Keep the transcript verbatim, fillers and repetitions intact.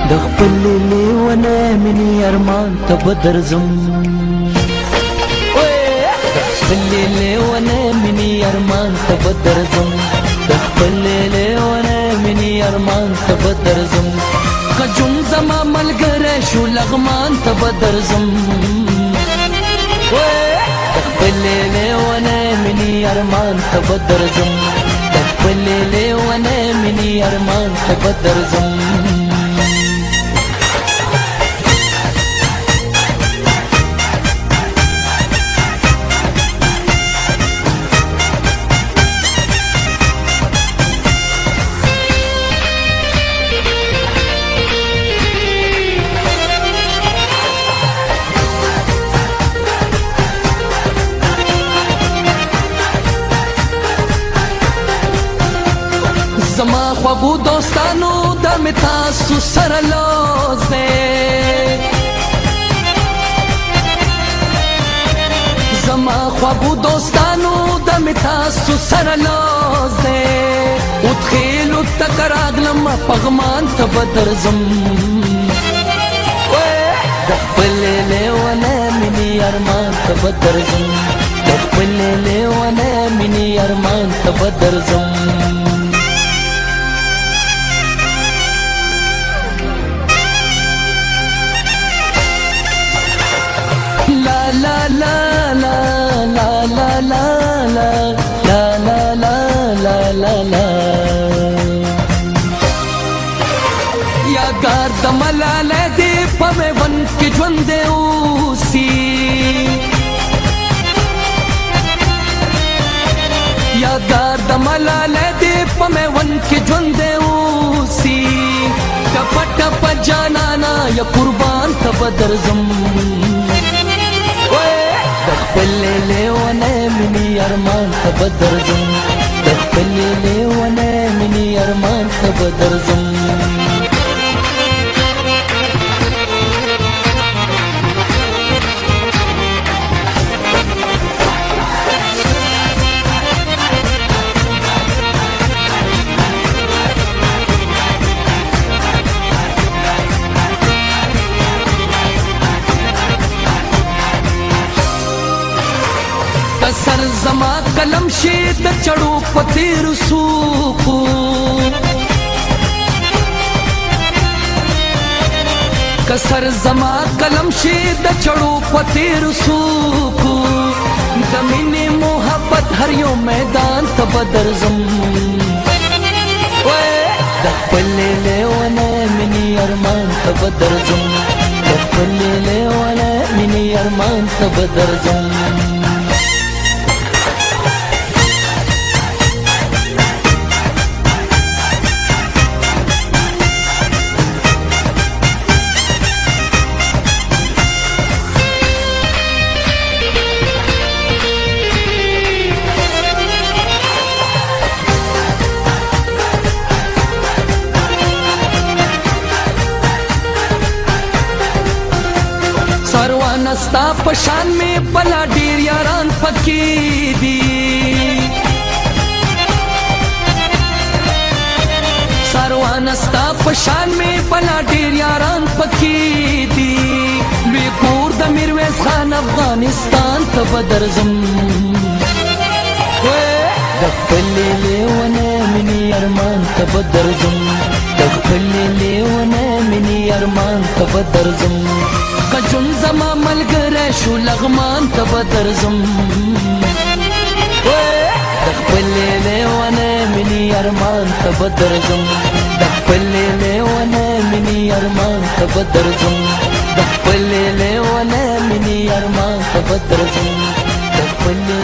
د خپل لیونه مینې ارمان ته به درځم د خپل لیونه مینې ارمان ته به درځم د خپل لیونه مینې ارمان ته به درځم که جون زما ملګری شو لغمان ته به درځم د خپل لیونه مینې ارمان ته به درځم د خپل لیونه مینې ارمان ته به درځم زما خوابو دوستانو د می تاسو سره لوز دی زما خوابو دوستانو د می تاسو سره لوز دی وتخیلو تک راغلم پغمان ته به درځم د خپل لیونه مینې ارمان ته به درځم د خپل لیونه مینې ارمان ته به درځم La la la la la la la la la la la la la la یادګار د ملاله دې په میوند کې ژوند اوسي یادګار د ملاله دې په میوند کې ژوند اوسي ټپ ټپ جانانا یا قربان ته به درځم د خپل لیونه مینې ارمان ته به درځم د خپل لیونه مینې ارمان ته به درځم سر زما قلم شي د چړو په تیر سوکو کسر زما قلم شي د چړو په تیر سوکو د مینې محبت هر یو میدان ته به درځم د خپل لیونه مینې ارمان ته به درځم د خپل لیونه مینې ارمان ته به درځم ستا پشان میں بلا ډیر یاران پکې دي ساروان ستا پشان میں بلا ډیر یاران پکې دي لوی کور د میرویس خان افغانستان ته به درځم د خپل لیونه مینې ارمان ته به درځم د خپل لیونه مینې ارمان ته به درځم که جون زما ملګری شو لغمان ته به درځم د خپل لیونه مینې ارمان ته به درځم د خپل لیونه مینې ارمان ته به درځم د خپل لیونه مینې ارمان ته به درځم د خپل